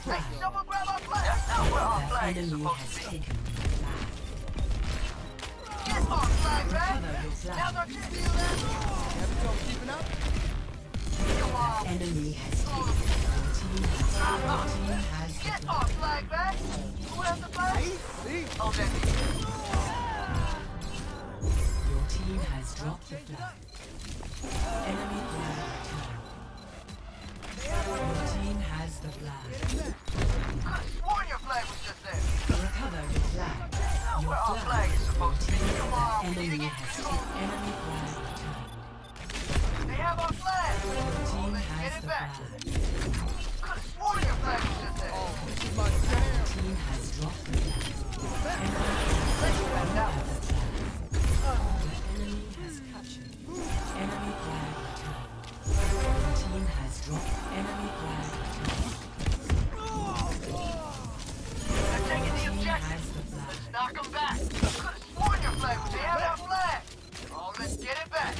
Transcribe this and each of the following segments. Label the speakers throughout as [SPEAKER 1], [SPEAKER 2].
[SPEAKER 1] flag.
[SPEAKER 2] Someone grab our flag!
[SPEAKER 3] That's not where our
[SPEAKER 1] The
[SPEAKER 3] flag is
[SPEAKER 1] enemy
[SPEAKER 3] supposed
[SPEAKER 1] has
[SPEAKER 3] to be.
[SPEAKER 1] taken your flag.
[SPEAKER 2] Get our flag back!
[SPEAKER 1] Recover your
[SPEAKER 2] Now's
[SPEAKER 1] flag.
[SPEAKER 2] our chance! Feel that?
[SPEAKER 4] Having trouble keeping up?
[SPEAKER 2] Come on!
[SPEAKER 1] The enemy has taken your team has the
[SPEAKER 2] Get
[SPEAKER 1] flag.
[SPEAKER 2] our flag back! Who has the flag?
[SPEAKER 4] See?
[SPEAKER 2] Oh, that's it.
[SPEAKER 1] Your team has dropped the flag. Enemy flag returned. Your team has the flag.
[SPEAKER 2] Could've sworn your flag was just there.
[SPEAKER 1] Recover your flag. Your
[SPEAKER 3] Where our flag is supposed to be.
[SPEAKER 2] Come on, we need to
[SPEAKER 1] enemy
[SPEAKER 2] get
[SPEAKER 1] has
[SPEAKER 2] control.
[SPEAKER 1] taken enemy flag returned.
[SPEAKER 2] They have our flag!
[SPEAKER 1] Your team
[SPEAKER 2] Let's
[SPEAKER 1] has
[SPEAKER 2] get it
[SPEAKER 1] the
[SPEAKER 2] back.
[SPEAKER 1] flag.
[SPEAKER 2] Could've sworn your flag was just there.
[SPEAKER 4] This is my
[SPEAKER 1] Your
[SPEAKER 4] jam.
[SPEAKER 1] team has dropped the flag. Enemy
[SPEAKER 2] Let's go back now.
[SPEAKER 1] has the flag. The enemy has captured. Enemy flag returned. Your team has dropped enemy flag returned.
[SPEAKER 2] They're taking the
[SPEAKER 1] Team
[SPEAKER 2] objective.
[SPEAKER 1] has the flag.
[SPEAKER 2] Let's knock them back. Could've sworn your flag was there. They have our flag. Oh, let's get it back.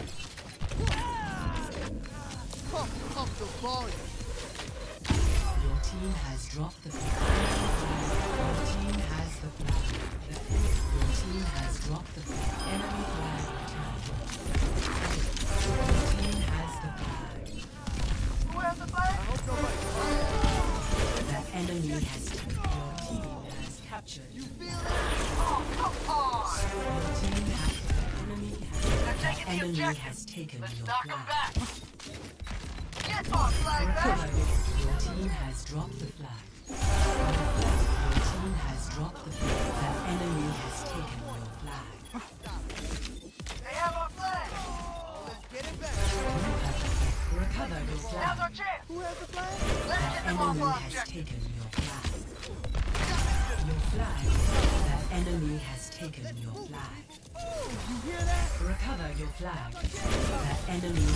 [SPEAKER 4] Pump the volume.
[SPEAKER 1] Your team has dropped the flag. Your team has the flag. Your team has dropped the flag. Enemy flag returned. Your team has the flag.
[SPEAKER 2] Who has the flag?
[SPEAKER 4] I hope nobody.
[SPEAKER 1] The enemy has your team has captured.
[SPEAKER 4] You feel that?
[SPEAKER 2] Oh, come on.
[SPEAKER 1] Your team has
[SPEAKER 2] They're taking the
[SPEAKER 1] enemy
[SPEAKER 2] objective.
[SPEAKER 1] has taken
[SPEAKER 2] Let's
[SPEAKER 1] your
[SPEAKER 2] knock them
[SPEAKER 1] flag.
[SPEAKER 2] back. Get our flag back.
[SPEAKER 1] Your team has dropped the flag. Your team has dropped the flag. The enemy has taken your flag.
[SPEAKER 2] They have our flag.
[SPEAKER 4] Let's get it back.
[SPEAKER 1] Recover your
[SPEAKER 2] Now's
[SPEAKER 1] flag.
[SPEAKER 2] our chance.
[SPEAKER 4] Who has the flag?
[SPEAKER 2] Let's
[SPEAKER 1] The
[SPEAKER 2] get them off
[SPEAKER 1] enemy
[SPEAKER 2] our
[SPEAKER 1] has
[SPEAKER 2] objective.
[SPEAKER 1] taken your flag. Your flag. The enemy has taken your flag.
[SPEAKER 4] You hear that?
[SPEAKER 1] Recover your flag. The enemy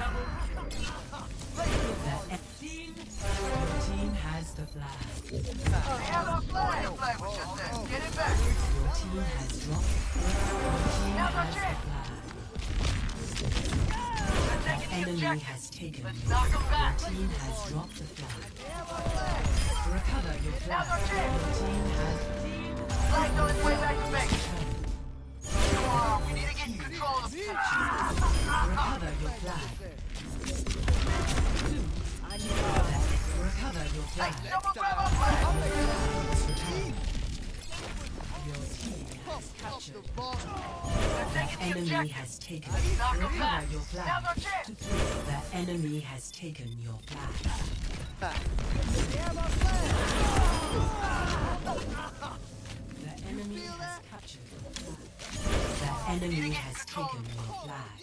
[SPEAKER 1] your team has the flag.
[SPEAKER 2] They have our flag. Your flag was just there. Get it back.
[SPEAKER 1] Your team has dropped. Your team
[SPEAKER 2] Now's our
[SPEAKER 1] has the
[SPEAKER 2] chance.
[SPEAKER 1] flag.
[SPEAKER 2] They're taking the
[SPEAKER 1] Enemy
[SPEAKER 2] objective.
[SPEAKER 1] has taken
[SPEAKER 2] Let's
[SPEAKER 1] your
[SPEAKER 2] knock them back.
[SPEAKER 1] team has dropped the flag.
[SPEAKER 2] They have our flag.
[SPEAKER 1] Recover your
[SPEAKER 2] Now's
[SPEAKER 1] flag.
[SPEAKER 2] our
[SPEAKER 1] Your
[SPEAKER 2] chance.
[SPEAKER 1] team has
[SPEAKER 2] Flag's on its way back to base.
[SPEAKER 1] returned.
[SPEAKER 2] Come on, we need to get control of the
[SPEAKER 1] Recover your flag. Recover your
[SPEAKER 2] Hey,
[SPEAKER 1] flag.
[SPEAKER 2] someone grab our flag.
[SPEAKER 1] Your team has
[SPEAKER 4] Pump
[SPEAKER 1] captured.
[SPEAKER 4] the volume.
[SPEAKER 2] They're taking the
[SPEAKER 1] Enemy
[SPEAKER 2] objective.
[SPEAKER 1] has taken.
[SPEAKER 2] Knock them
[SPEAKER 1] Recover
[SPEAKER 2] back.
[SPEAKER 1] your
[SPEAKER 2] Now's
[SPEAKER 1] flag.
[SPEAKER 2] our chance.
[SPEAKER 1] The enemy has taken your flag.
[SPEAKER 4] They have our flag.
[SPEAKER 1] The enemy has captured your flag. The enemy has taken your flag.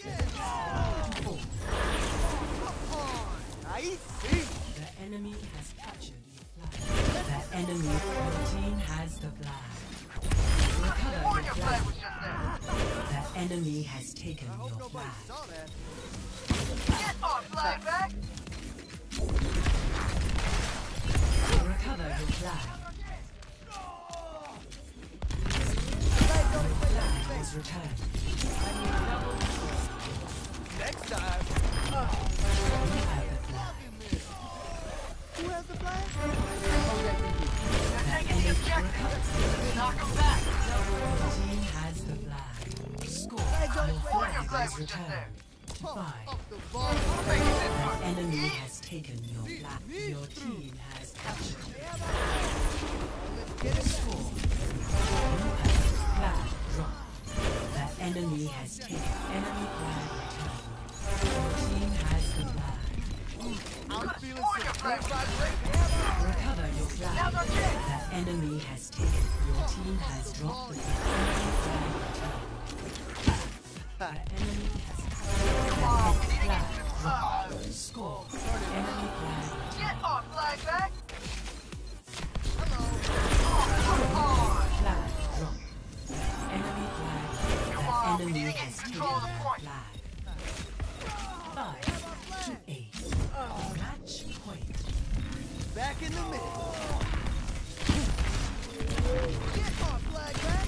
[SPEAKER 4] Nice.
[SPEAKER 1] The enemy has captured your flag. The enemy team has the flag. Recover
[SPEAKER 2] Sworn
[SPEAKER 1] your
[SPEAKER 2] your flag
[SPEAKER 1] flag.
[SPEAKER 2] was just there.
[SPEAKER 1] The enemy has taken
[SPEAKER 4] I hope
[SPEAKER 1] your
[SPEAKER 4] nobody
[SPEAKER 1] flag.
[SPEAKER 4] saw that.
[SPEAKER 2] Get our flag back.
[SPEAKER 1] Recover your flag. Your flag was returned.
[SPEAKER 4] Next time.
[SPEAKER 1] You have the flag.
[SPEAKER 4] Who has the flag?
[SPEAKER 2] They're taking the objective. Knock them back.
[SPEAKER 1] Your team has the flag. Score. Your
[SPEAKER 2] Sworn your
[SPEAKER 1] flag
[SPEAKER 2] flag
[SPEAKER 1] is
[SPEAKER 2] was just there.
[SPEAKER 1] returned. Five.
[SPEAKER 4] Pump the volume.
[SPEAKER 2] Making this
[SPEAKER 1] The
[SPEAKER 2] one.
[SPEAKER 1] enemy has taken your flag. Your team has captured.
[SPEAKER 4] Let's get it.
[SPEAKER 1] Score. Flag drop. The enemy has taken. Enemy flag returned. Your team has the flag.
[SPEAKER 4] I'm feeling
[SPEAKER 2] Sworn your
[SPEAKER 4] some
[SPEAKER 2] flag was just there.
[SPEAKER 1] Recover your
[SPEAKER 2] Now's
[SPEAKER 1] flag.
[SPEAKER 2] our chance.
[SPEAKER 1] The enemy has taken. Your team has dropped the flag. Enemy flag returned. The enemy has
[SPEAKER 2] Come on, we need to get
[SPEAKER 1] score. Enemy flag.
[SPEAKER 2] Get our flag back.
[SPEAKER 4] Hello.
[SPEAKER 1] Flag drop. The enemy flag.
[SPEAKER 2] Come
[SPEAKER 1] The
[SPEAKER 2] on, we
[SPEAKER 1] enemy
[SPEAKER 2] need to get
[SPEAKER 1] has taken
[SPEAKER 2] control of the
[SPEAKER 1] your
[SPEAKER 2] point.
[SPEAKER 1] flag. 5 to 8. Match point.
[SPEAKER 4] Back in the middle. Get our flag back.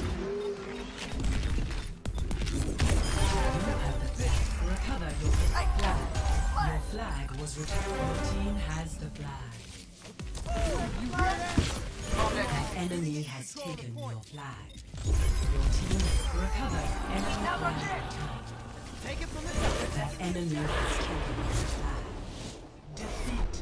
[SPEAKER 1] Recover your flag. Your flag was returned. Your team has the flag.
[SPEAKER 4] You hear that?
[SPEAKER 1] An enemy has taken your flag. Your team recover. Enemy flag returned.
[SPEAKER 4] Take it from the top.
[SPEAKER 1] An enemy has taken your flag. Defeat.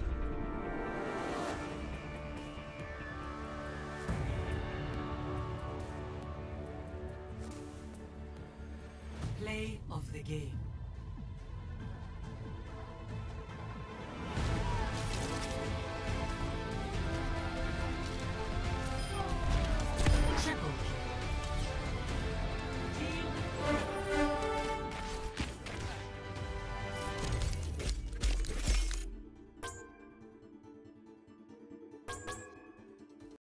[SPEAKER 1] Play of the game.